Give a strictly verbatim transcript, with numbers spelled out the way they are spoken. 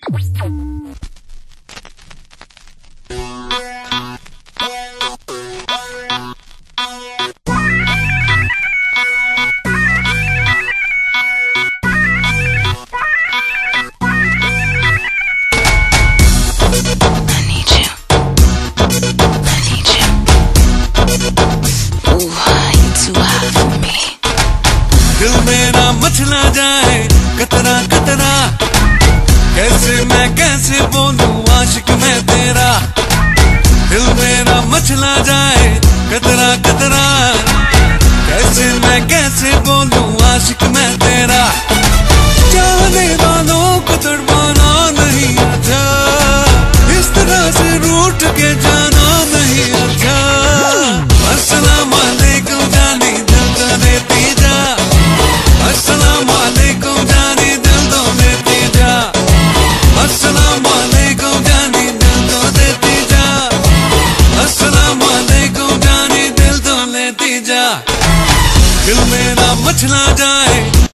दिल मेरा मचला जाए कतरा कतरा, कैसे मैं कैसे बोलूं आशिक मैं तेरा। दिल मेरा मचला जाए कतरा कतरा, कैसे मैं कैसे बोलूं आशिक मैं तेरा। चाहने वालों को तड़पाना नहीं अच्छा, इस तरह से रूठ के जाना नहीं अच्छा। अस्सलाम वालेकुम जानी दिल तो देती जा, अस्सलाम वालेकुम जानी दिल तो देती जा, अस्सलाम वालेकुम जानी दिल तो देती जा, अस्सलाम वालेकुम जानी दिल तो लेती जा। दिल मेरा मचला जाए